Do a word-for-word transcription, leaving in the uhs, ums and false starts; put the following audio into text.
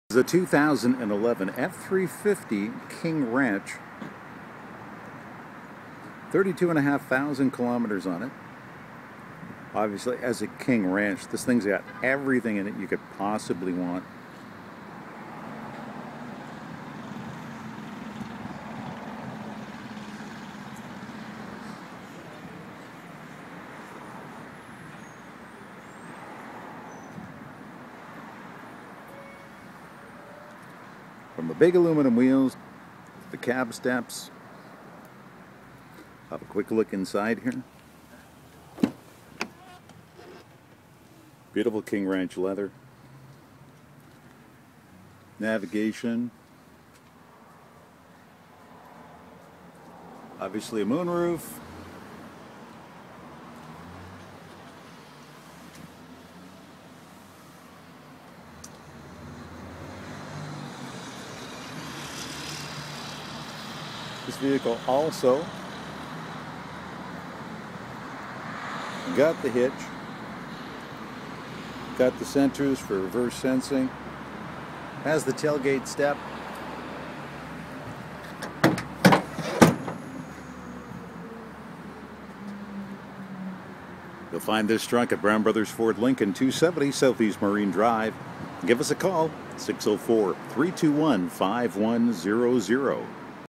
This is a two thousand eleven F three fifty King Ranch. thirty-two and a half thousand kilometers on it. Obviously, as a King Ranch, this thing's got everything in it you could possibly want. From the big aluminum wheels, the cab steps. Have a quick look inside here. Beautiful King Ranch leather. Navigation. Obviously a moonroof. This vehicle also got the hitch, got the sensors for reverse sensing, has the tailgate step. You'll find this trunk at Brown Brothers Ford Lincoln, two seventy Southeast Marine Drive. Give us a call, six oh four, three two one, five one zero zero.